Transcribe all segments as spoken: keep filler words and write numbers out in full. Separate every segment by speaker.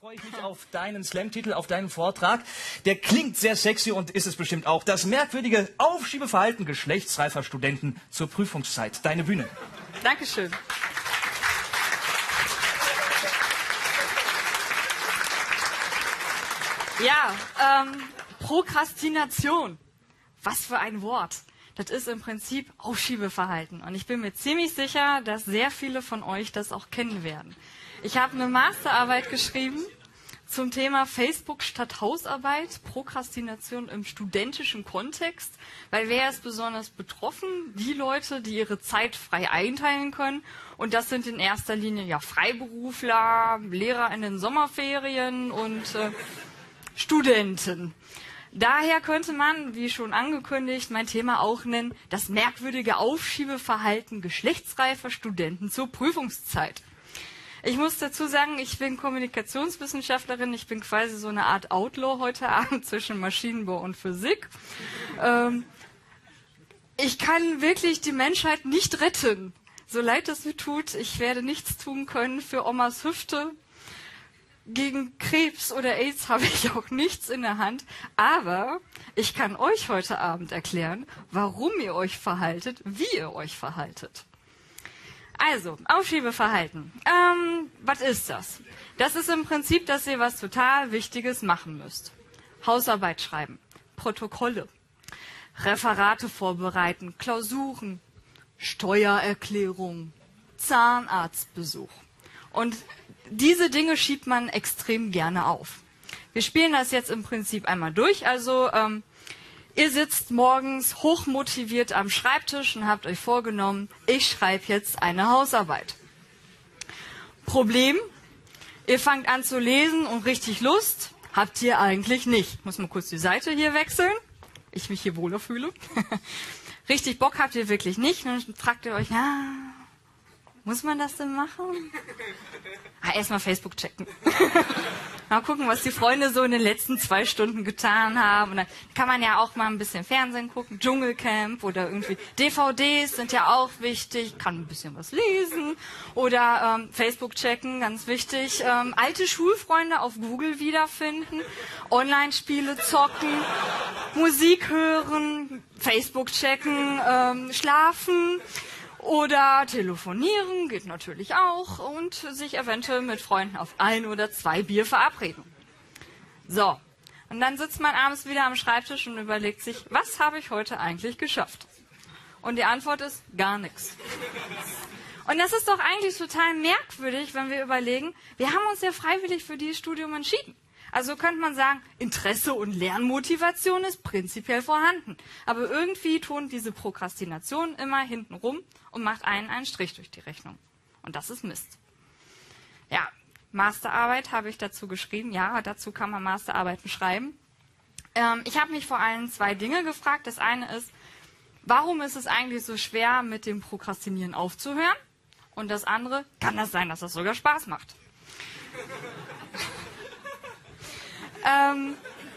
Speaker 1: freue ich mich auf deinen Slam-Titel, auf deinen Vortrag. Der klingt sehr sexy und ist es bestimmt auch. Das merkwürdige Aufschiebeverhalten geschlechtsreifer Studenten zur Prüfungszeit. Deine Bühne.
Speaker 2: Dankeschön. Ja, ähm, Prokrastination. Was für ein Wort. Das ist im Prinzip Aufschiebeverhalten. Und ich bin mir ziemlich sicher, dass sehr viele von euch das auch kennen werden. Ich habe eine Masterarbeit geschrieben zum Thema Facebook statt Hausarbeit, Prokrastination im studentischen Kontext. Weil wer ist besonders betroffen? Die Leute, die ihre Zeit frei einteilen können. Und das sind in erster Linie ja Freiberufler, Lehrer in den Sommerferien und äh, Studenten. Daher könnte man, wie schon angekündigt, mein Thema auch nennen, das merkwürdige Aufschiebeverhalten geschlechtsreifer Studenten zur Prüfungszeit. Ich muss dazu sagen, ich bin Kommunikationswissenschaftlerin, ich bin quasi so eine Art Outlaw heute Abend zwischen Maschinenbau und Physik. Ähm, ich kann wirklich die Menschheit nicht retten. So leid es mir tut, ich werde nichts tun können für Omas Hüfte. Gegen Krebs oder AIDS habe ich auch nichts in der Hand, aber ich kann euch heute Abend erklären, warum ihr euch verhaltet, wie ihr euch verhaltet. Also, Aufschiebeverhalten. Ähm, was ist das? Das ist im Prinzip, dass ihr was total Wichtiges machen müsst. Hausarbeit schreiben, Protokolle, Referate vorbereiten, Klausuren, Steuererklärung, Zahnarztbesuch. Und diese Dinge schiebt man extrem gerne auf. Wir spielen das jetzt im Prinzip einmal durch. Also ähm, ihr sitzt morgens hochmotiviert am Schreibtisch und habt euch vorgenommen, ich schreibe jetzt eine Hausarbeit. Problem, ihr fangt an zu lesen und richtig Lust habt ihr eigentlich nicht. Ich muss mal kurz die Seite hier wechseln, ich mich hier wohler fühle. Richtig Bock habt ihr wirklich nicht. Dann fragt ihr euch, ja, muss man das denn machen? Ah, erstmal Facebook checken. Mal gucken, was die Freunde so in den letzten zwei Stunden getan haben. Und dann kann man ja auch mal ein bisschen Fernsehen gucken, Dschungelcamp oder irgendwie D V Ds sind ja auch wichtig, kann ein bisschen was lesen. Oder ähm, Facebook checken, ganz wichtig. Ähm, alte Schulfreunde auf Google wiederfinden, Online-Spiele zocken, Musik hören, Facebook checken, ähm, schlafen. Oder telefonieren, geht natürlich auch, und sich eventuell mit Freunden auf ein oder zwei Bier verabreden. So, und dann sitzt man abends wieder am Schreibtisch und überlegt sich, was habe ich heute eigentlich geschafft? Und die Antwort ist gar nichts. Und das ist doch eigentlich total merkwürdig, wenn wir überlegen, wir haben uns ja freiwillig für dieses Studium entschieden. Also könnte man sagen, Interesse und Lernmotivation ist prinzipiell vorhanden. Aber irgendwie tun diese Prokrastination immer hinten rum und macht einen einen Strich durch die Rechnung. Und das ist Mist. Ja, Masterarbeit habe ich dazu geschrieben. Ja, dazu kann man Masterarbeiten schreiben. Ähm, ich habe mich vor allem zwei Dinge gefragt. Das eine ist, warum ist es eigentlich so schwer, mit dem Prokrastinieren aufzuhören? Und das andere, kann das sein, dass das sogar Spaß macht? Ähm,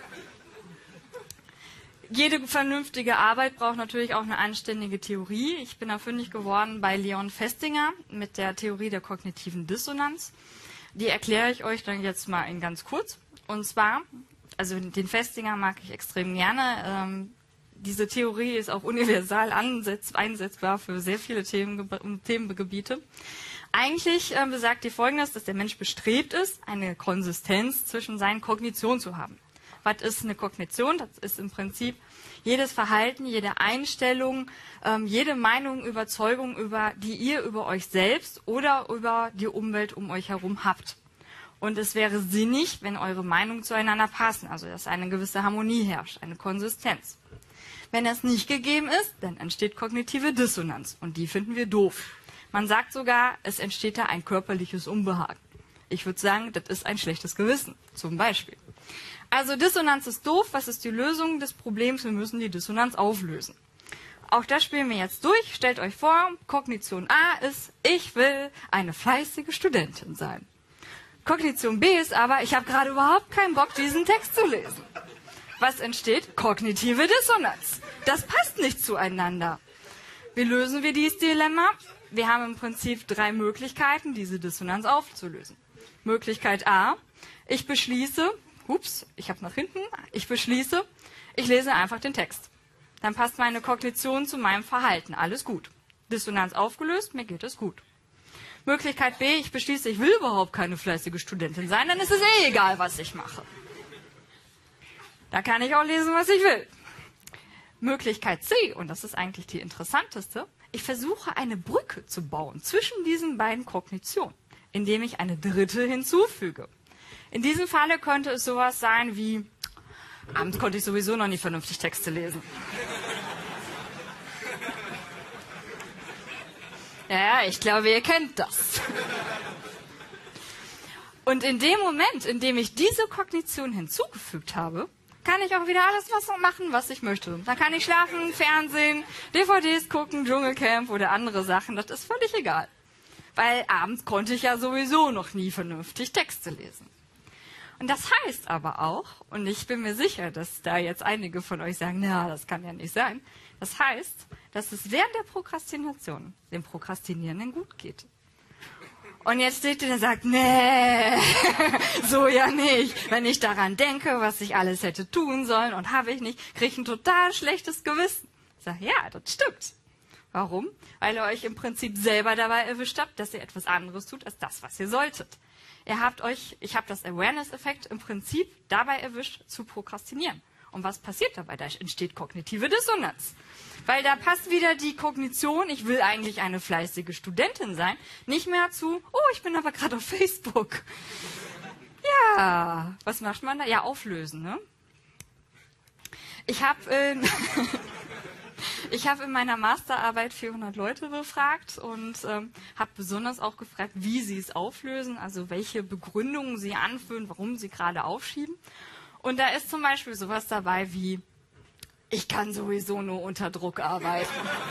Speaker 2: jede vernünftige Arbeit braucht natürlich auch eine anständige Theorie. Ich bin da fündig geworden bei Leon Festinger mit der Theorie der kognitiven Dissonanz. Die erkläre ich euch dann jetzt mal in ganz kurz. Und zwar, also den Festinger mag ich extrem gerne. Ähm, diese Theorie ist auch universal ansetz, einsetzbar für sehr viele Themen, Themengebiete. Eigentlich äh, besagt die Folgendes, dass der Mensch bestrebt ist, eine Konsistenz zwischen seinen Kognitionen zu haben. Was ist eine Kognition? Das ist im Prinzip jedes Verhalten, jede Einstellung, ähm, jede Meinung, Überzeugung, über, die ihr über euch selbst oder über die Umwelt um euch herum habt. Und es wäre sinnig, wenn eure Meinungen zueinander passen, also dass eine gewisse Harmonie herrscht, eine Konsistenz. Wenn das nicht gegeben ist, dann entsteht kognitive Dissonanz und die finden wir doof. Man sagt sogar, es entsteht da ein körperliches Unbehagen. Ich würde sagen, das ist ein schlechtes Gewissen, zum Beispiel. Also Dissonanz ist doof. Was ist die Lösung des Problems? Wir müssen die Dissonanz auflösen. Auch das spielen wir jetzt durch. Stellt euch vor, Kognition A ist, ich will eine fleißige Studentin sein. Kognition B ist aber, ich habe gerade überhaupt keinen Bock, diesen Text zu lesen. Was entsteht? Kognitive Dissonanz. Das passt nicht zueinander. Wie lösen wir dieses Dilemma? Wir haben im Prinzip drei Möglichkeiten, diese Dissonanz aufzulösen. Möglichkeit A, Ich beschließe, ups, ich habe nach hinten, ich beschließe, ich lese einfach den Text. Dann passt meine Kognition zu meinem Verhalten. Alles gut. Dissonanz aufgelöst, mir geht es gut. Möglichkeit B, ich beschließe, ich will überhaupt keine fleißige Studentin sein, dann ist es eh egal, was ich mache. Da kann ich auch lesen, was ich will. Möglichkeit C, und das ist eigentlich die interessanteste, ich versuche eine Brücke zu bauen zwischen diesen beiden Kognitionen, indem ich eine dritte hinzufüge. In diesem Falle könnte es sowas sein wie, abends konnte ich sowieso noch nie vernünftig Texte lesen. Ja, ich glaube, ihr kennt das. Und in dem Moment, in dem ich diese Kognition hinzugefügt habe, kann ich auch wieder alles was machen, was ich möchte. Dann kann ich schlafen, Fernsehen, D V Ds gucken, Dschungelcamp oder andere Sachen. Das ist völlig egal. Weil abends konnte ich ja sowieso noch nie vernünftig Texte lesen. Und das heißt aber auch, und ich bin mir sicher, dass da jetzt einige von euch sagen, na, das kann ja nicht sein. Das heißt, dass es während der Prokrastination dem Prokrastinierenden gut geht. Und jetzt steht ihr und sagt, nee, so ja nicht. Wenn ich daran denke, was ich alles hätte tun sollen und habe ich nicht, kriege ich ein total schlechtes Gewissen. Ich sage, ja, das stimmt. Warum? Weil ihr euch im Prinzip selber dabei erwischt habt, dass ihr etwas anderes tut, als das, was ihr solltet. Ihr habt euch, ich habe das Awareness-Effekt im Prinzip dabei erwischt, zu prokrastinieren. Und was passiert dabei? Da entsteht kognitive Dissonanz. Weil da passt wieder die Kognition, ich will eigentlich eine fleißige Studentin sein, nicht mehr zu, oh, ich bin aber gerade auf Facebook. Ja, was macht man da? Ja, auflösen, ne? Ich habe äh, ich hab in meiner Masterarbeit vierhundert Leute befragt und ähm, habe besonders auch gefragt, wie sie es auflösen, also welche Begründungen sie anführen, warum sie gerade aufschieben. Und da ist zum Beispiel sowas dabei wie, ich kann sowieso nur unter Druck arbeiten.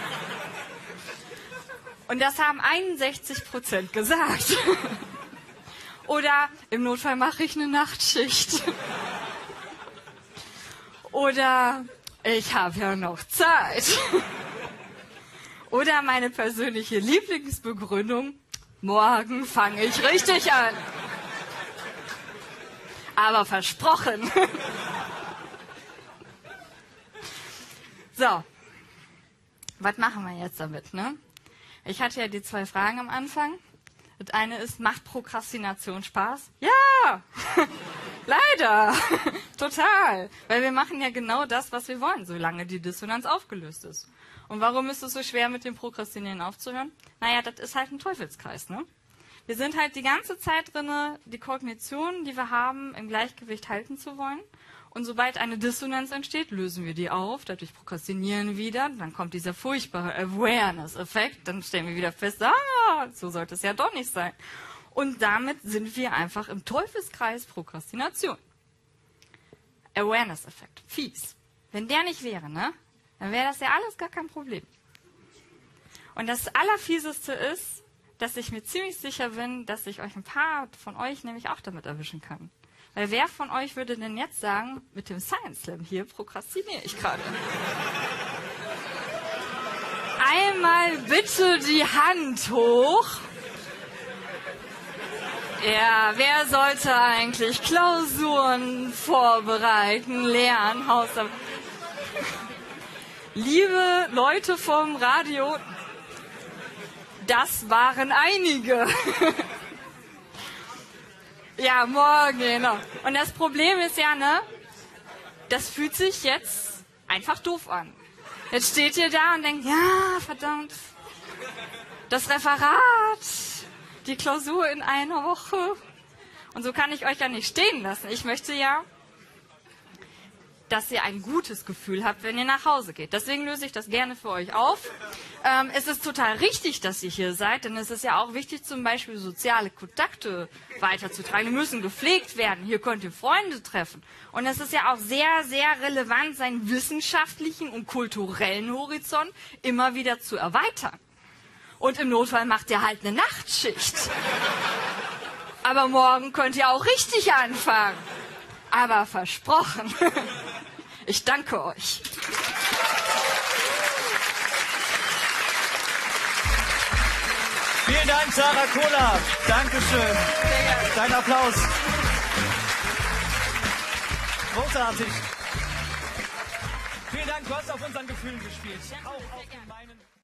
Speaker 2: Und das haben einundsechzig Prozent gesagt. Oder im Notfall mache ich eine Nachtschicht. Oder ich habe ja noch Zeit. Oder meine persönliche Lieblingsbegründung, morgen fange ich richtig an. Aber versprochen. So, was machen wir jetzt damit, ne? Ich hatte ja die zwei Fragen am Anfang. Das eine ist, macht Prokrastination Spaß? Ja, leider, total. Weil wir machen ja genau das, was wir wollen, solange die Dissonanz aufgelöst ist. Und warum ist es so schwer, mit dem Prokrastinieren aufzuhören? Naja, das ist halt ein Teufelskreis, ne? Wir sind halt die ganze Zeit drin, die Kognition, die wir haben, im Gleichgewicht halten zu wollen. Und sobald eine Dissonanz entsteht, lösen wir die auf, dadurch prokrastinieren wieder, dann kommt dieser furchtbare Awareness-Effekt, dann stellen wir wieder fest, ah, so sollte es ja doch nicht sein. Und damit sind wir einfach im Teufelskreis Prokrastination. Awareness-Effekt, fies. Wenn der nicht wäre, ne, dann wäre das ja alles gar kein Problem. Und das Allerfieseste ist, dass ich mir ziemlich sicher bin, dass ich euch ein paar von euch nämlich auch damit erwischen kann. Weil wer von euch würde denn jetzt sagen, mit dem Science Slam hier prokrastiniere ich gerade? Einmal bitte die Hand hoch. Ja, wer sollte eigentlich Klausuren vorbereiten, lernen, Hausarbeit? Liebe Leute vom Radio, das waren einige. Ja, morgen, genau. Und das Problem ist ja, ne, das fühlt sich jetzt einfach doof an. Jetzt steht ihr da und denkt, ja, verdammt, das Referat, die Klausur in einer Woche. Und so kann ich euch ja nicht stehen lassen. Ich möchte ja, dass ihr ein gutes Gefühl habt, wenn ihr nach Hause geht. Deswegen löse ich das gerne für euch auf. Ähm, es ist total richtig, dass ihr hier seid, denn es ist ja auch wichtig, zum Beispiel soziale Kontakte weiterzutragen. Die müssen gepflegt werden. Hier könnt ihr Freunde treffen. Und es ist ja auch sehr, sehr relevant, seinen wissenschaftlichen und kulturellen Horizont immer wieder zu erweitern. Und im Notfall macht ihr halt eine Nachtschicht. Aber morgen könnt ihr auch richtig anfangen. Aber versprochen. Ich danke euch.
Speaker 1: Vielen Dank, Sarah Kohlab. Dankeschön. Dein Applaus. Großartig. Vielen Dank, du hast auf unseren Gefühlen gespielt. Auch auf meinen.